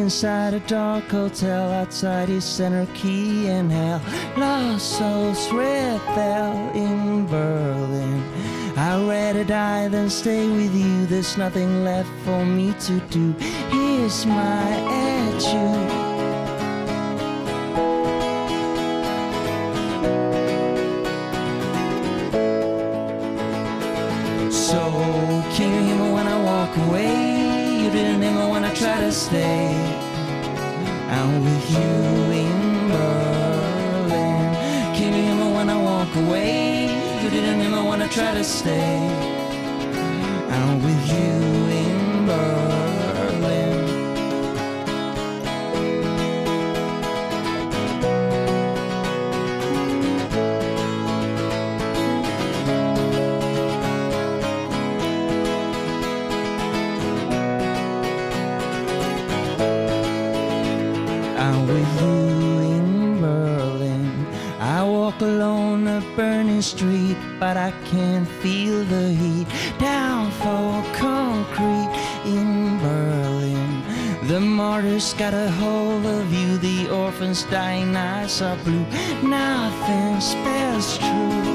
inside a dark hotel outside his center key in hell. Lost souls red fell in Berlin. I'd rather die than stay with you. There's nothing left for me to do. Here's my attitude. So, can you hear me when I walk away? You didn't hear me when I try to stay. I'm with you in Berlin. Can you hear me when I walk away? You didn't hear me when I try to stay. I'm with you in Berlin. I'm with you in Berlin. I walk alone a burning street, but I can't feel the heat. Down for concrete in Berlin. The martyrs got a hold of you. The orphans' dying eyes are blue. Nothing spells true.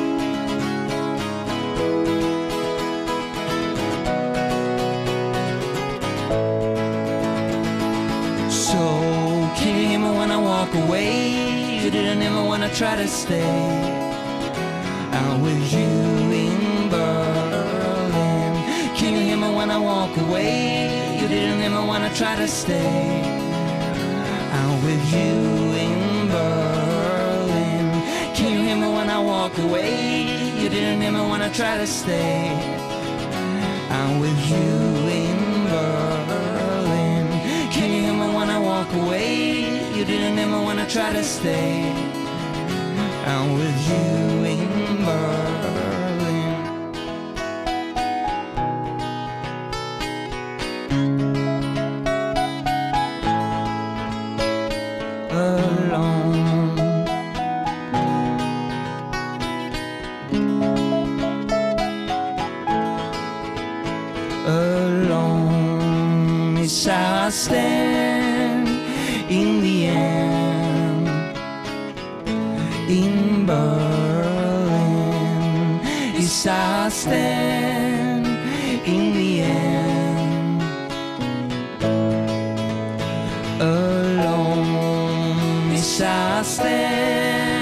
So, can you hear me when I walk away? You didn't hear me when I try to stay. I'm with you in Berlin. Can you hear me when I walk away? You didn't hear me when I try to stay. I'm with you in Berlin. Can you hear me when I walk away? You didn't hear me when I try to stay. I'm with you in Berlin. Can you hear me when I walk away? You didn't hear me when I try to stay. I'm with you in Berlin. Alone. Alone is how I stand in the end. In Berlin is how I stand in the end. Alone is how I stand.